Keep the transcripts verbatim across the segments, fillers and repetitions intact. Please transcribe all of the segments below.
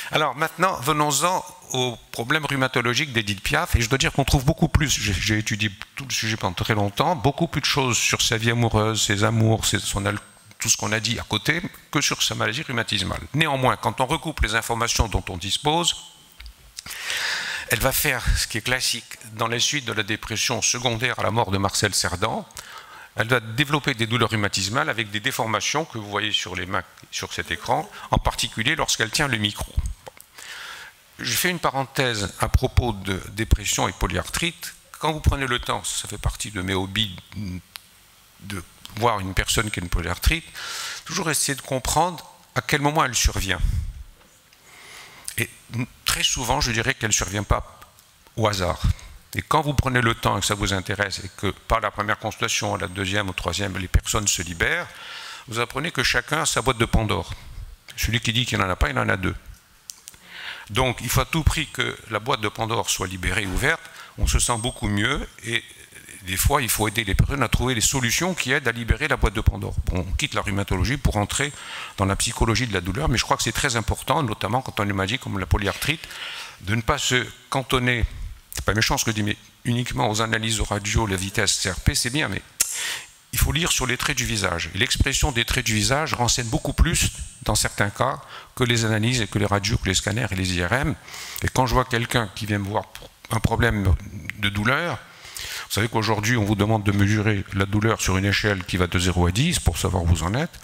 Alors maintenant, venons-en au problème rhumatologique d'Édith Piaf, et je dois dire qu'on trouve beaucoup plus, j'ai étudié tout le sujet pendant très longtemps, beaucoup plus de choses sur sa vie amoureuse, ses amours, ses, son, tout ce qu'on a dit à côté, que sur sa maladie rhumatismale. Néanmoins, quand on recoupe les informations dont on dispose, elle va faire ce qui est classique dans les suites de la dépression secondaire à la mort de Marcel Cerdan. Elle va développer des douleurs rhumatismales avec des déformations que vous voyez sur les mains, sur cet écran, en particulier lorsqu'elle tient le micro. Je fais une parenthèse à propos de dépression et polyarthrite. Quand vous prenez le temps, ça fait partie de mes hobbies, de voir une personne qui a une polyarthrite, toujours essayer de comprendre à quel moment elle survient. Et très souvent, je dirais qu'elle ne survient pas au hasard. Et quand vous prenez le temps et que ça vous intéresse, et que par la première consultation, la deuxième ou troisième, les personnes se libèrent, vous apprenez que chacun a sa boîte de Pandore. Celui qui dit qu'il n'en a pas, il en a deux. Donc, il faut à tout prix que la boîte de Pandore soit libérée, ouverte. On se sent beaucoup mieux et des fois, il faut aider les personnes à trouver les solutions qui aident à libérer la boîte de Pandore. Bon, on quitte la rhumatologie pour entrer dans la psychologie de la douleur, mais je crois que c'est très important, notamment quand on a une maladie comme la polyarthrite, de ne pas se cantonner, c'est pas méchant ce que je dis, mais uniquement aux analyses de radio, la vitesse C R P, c'est bien, mais il faut lire sur les traits du visage. Et l'expression des traits du visage renseigne beaucoup plus, dans certains cas, que les analyses, et que les radios, que les scanners et les I R M. Et quand je vois quelqu'un qui vient me voir pour un problème de douleur, vous savez qu'aujourd'hui, on vous demande de mesurer la douleur sur une échelle qui va de zéro à dix pour savoir où vous en êtes.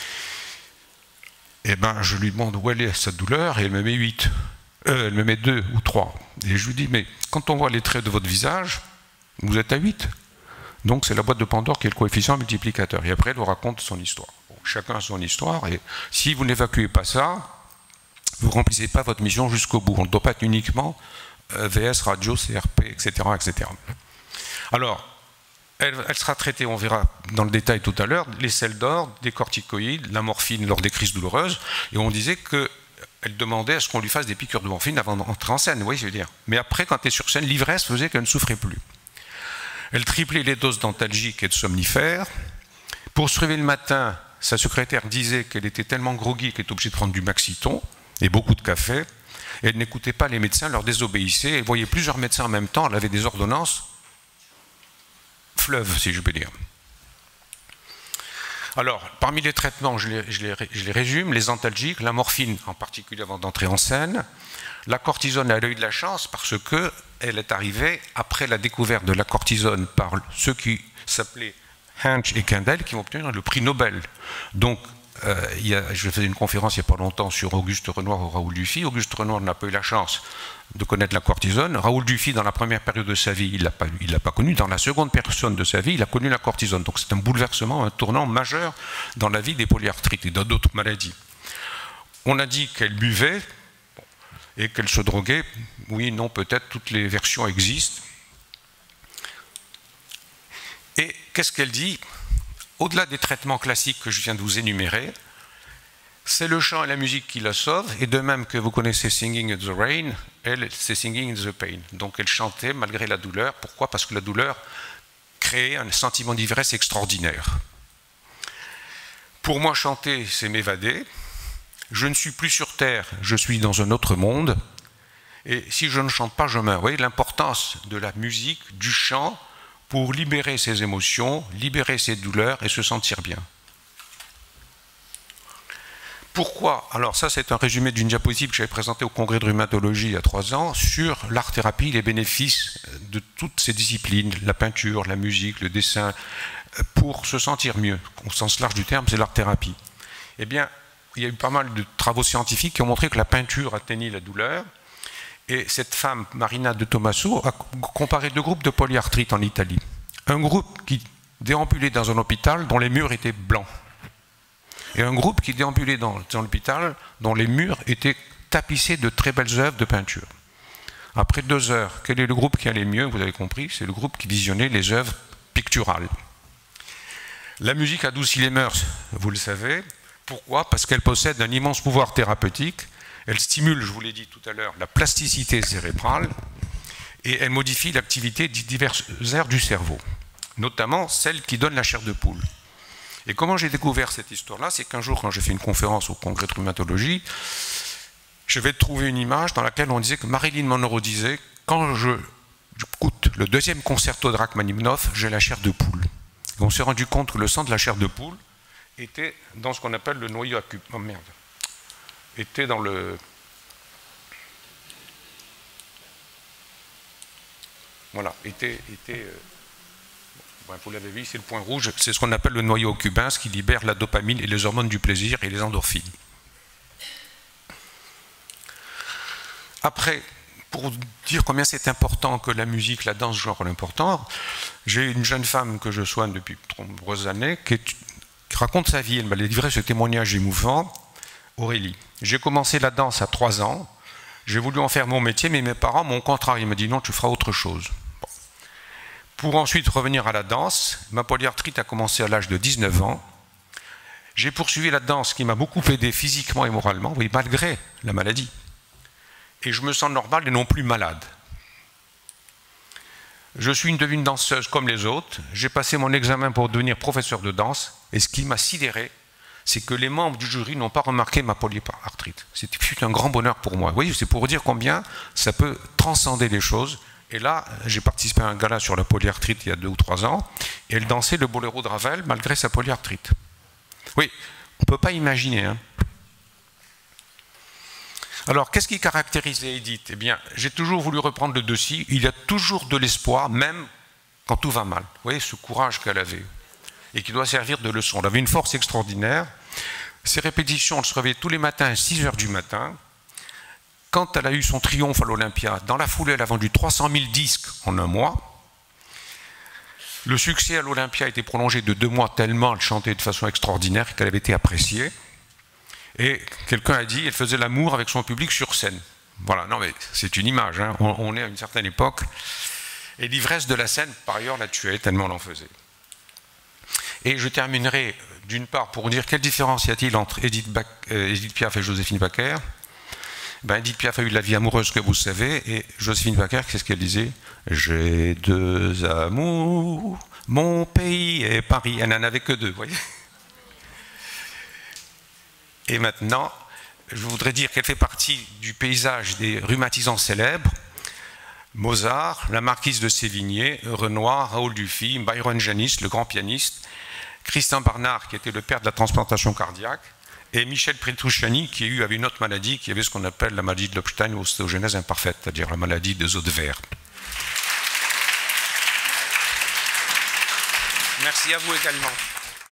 Eh bien, je lui demande où elle est cette douleur et elle me met huit. Euh, elle me met deux ou trois. Et je lui dis, mais quand on voit les traits de votre visage, vous êtes à huit. Donc c'est la boîte de Pandore qui est le coefficient multiplicateur. Et après, elle vous raconte son histoire. Bon, chacun a son histoire. Et si vous n'évacuez pas ça, vous ne remplissez pas votre mission jusqu'au bout. On ne doit pas être uniquement euh, V S, radio, C R P, et cetera, et cetera. Alors, elle, elle sera traitée, on verra dans le détail tout à l'heure, les sels d'or, des corticoïdes, la morphine lors des crises douloureuses. Et on disait qu'elle demandait à ce qu'on lui fasse des piqûres de morphine avant d'entrer en scène. Vous voyez ce que je veux dire. Mais après, quand elle est sur scène, l'ivresse faisait qu'elle ne souffrait plus. Elle triplait les doses d'antalgiques et de somnifères. Pour se réveiller le matin, sa secrétaire disait qu'elle était tellement groggy qu'elle était obligée de prendre du Maxiton et beaucoup de café. Et elle n'écoutait pas les médecins, leur désobéissait. Elle voyait plusieurs médecins en même temps. Elle avait des ordonnances fleuve, si je peux dire. Alors, parmi les traitements, je les, je les, je les résume, les antalgiques, la morphine en particulier avant d'entrer en scène, la cortisone, elle a eu de la chance parce qu'elle est arrivée après la découverte de la cortisone par ceux qui s'appelaient Hench et Kendall qui vont obtenir le prix Nobel. Donc, euh, il y a, je faisais une conférence il n'y a pas longtemps sur Auguste Renoir ou Raoul Dufy. Auguste Renoir n'a pas eu la chance de connaître la cortisone. Raoul Dufy, dans la première période de sa vie, il ne l'a pas, pas connu. Dans la seconde personne de sa vie, il a connu la cortisone. Donc c'est un bouleversement, un tournant majeur dans la vie des polyarthrites et dans d'autres maladies. On a dit qu'elle buvait et qu'elle se droguait. Oui, non, peut-être, toutes les versions existent. Et qu'est-ce qu'elle dit? Au-delà des traitements classiques que je viens de vous énumérer, c'est le chant et la musique qui la sauvent, et de même que vous connaissez Singing in the Rain, elle, c'est Singing in the Pain. Donc elle chantait malgré la douleur. Pourquoi? Parce que la douleur créait un sentiment d'ivresse extraordinaire. Pour moi, chanter, c'est m'évader. Je ne suis plus sur Terre, je suis dans un autre monde. Et si je ne chante pas, je meurs. Vous voyez l'importance de la musique, du chant, pour libérer ses émotions, libérer ses douleurs et se sentir bien. Pourquoi? Alors ça, c'est un résumé d'une diapositive que j'avais présentée au congrès de rhumatologie il y a trois ans sur l'art-thérapie, les bénéfices de toutes ces disciplines, la peinture, la musique, le dessin, pour se sentir mieux. Au sens large du terme, c'est l'art-thérapie. Eh bien, il y a eu pas mal de travaux scientifiques qui ont montré que la peinture atteignait la douleur. Et cette femme, Marina de Tommaso, a comparé deux groupes de polyarthrite en Italie. Un groupe qui déambulait dans un hôpital dont les murs étaient blancs. Et un groupe qui déambulait dans, dans l'hôpital dont les murs étaient tapissés de très belles œuvres de peinture. Après deux heures, quel est le groupe qui allait mieux? Vous avez compris, c'est le groupe qui visionnait les œuvres picturales. La musique adoucit les mœurs, vous le savez. Pourquoi? Parce qu'elle possède un immense pouvoir thérapeutique. Elle stimule, je vous l'ai dit tout à l'heure, la plasticité cérébrale et elle modifie l'activité de diverses aires du cerveau, notamment celle qui donne la chair de poule. Et comment j'ai découvert cette histoire-là? C'est qu'un jour, quand j'ai fait une conférence au congrès de rhumatologie, je vais trouver une image dans laquelle on disait que Marilyn Monroe disait « Quand je écoute le deuxième concerto de Rachmaninoff, j'ai la chair de poule. » On s'est rendu compte que le sang de la chair de poule était dans ce qu'on appelle le noyau accubique. Oh merde. Était dans le... Voilà, était... était euh... bon, vous l'avez vu, c'est le point rouge, c'est ce qu'on appelle le noyau cubain, ce qui libère la dopamine et les hormones du plaisir et les endorphines. Après, pour dire combien c'est important que la musique, la danse jouent un rôle important, j'ai une jeune femme que je soigne depuis de nombreuses années qui, est, qui raconte sa vie. Elle m'a livré ce témoignage émouvant. Aurélie, j'ai commencé la danse à trois ans, j'ai voulu en faire mon métier, mais mes parents m'ont contrarié. Ils m'ont dit non, tu feras autre chose. Bon. Pour ensuite revenir à la danse, ma polyarthrite a commencé à l'âge de dix-neuf ans. J'ai poursuivi la danse qui m'a beaucoup aidé physiquement et moralement, oui, malgré la maladie. Et je me sens normal et non plus malade. Je suis une devenue danseuse comme les autres. J'ai passé mon examen pour devenir professeur de danse. Et ce qui m'a sidéré, c'est que les membres du jury n'ont pas remarqué ma polyarthrite. C'était un grand bonheur pour moi. Vous voyez, c'est pour dire combien ça peut transcender les choses. Et là, j'ai participé à un gala sur la polyarthrite il y a deux ou trois ans. Et elle dansait le boléro de Ravel malgré sa polyarthrite. Oui, on ne peut pas imaginer, hein. Alors, qu'est-ce qui caractérisait Edith? Eh bien, j'ai toujours voulu reprendre le dessus. Il y a toujours de l'espoir, même quand tout va mal. Vous voyez, ce courage qu'elle avait et qui doit servir de leçon. Elle avait une force extraordinaire. Ses répétitions, elle se réveillait tous les matins à six heures du matin. Quand elle a eu son triomphe à l'Olympia, dans la foulée, elle a vendu trois cent mille disques en un mois. Le succès à l'Olympia a été prolongé de deux mois tellement elle chantait de façon extraordinaire qu'elle avait été appréciée. Et quelqu'un a dit, elle faisait l'amour avec son public sur scène. Voilà, non mais c'est une image, hein. on, on est à une certaine époque. Et l'ivresse de la scène, par ailleurs, la tuait, tellement on en faisait. Et je terminerai d'une part pour dire quelle différence y a-t-il entre Edith, Bac, euh, Edith Piaf et Joséphine Baker. Ben, Edith Piaf a eu la vie amoureuse que vous savez, et Joséphine Baker, qu'est-ce qu'elle disait? J'ai deux amours, mon pays et Paris. Elle n'en avait que deux, vous voyez. Et maintenant, je voudrais dire qu'elle fait partie du paysage des rhumatisants célèbres. Mozart, la marquise de Sévigné, Renoir, Raoul Dufy, Byron Janis, le grand pianiste, Christian Barnard, qui était le père de la transplantation cardiaque, et Michel Petrucciani, qui a eu, avait une autre maladie, qui avait ce qu'on appelle la maladie de Lobstein ou ostéogenèse imparfaite, c'est-à-dire la maladie des os de verre. Merci à vous également.